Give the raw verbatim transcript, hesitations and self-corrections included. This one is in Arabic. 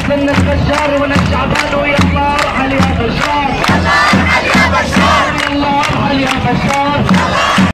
من البشار ولا الشعبان ويا الله ارحل يا بشار.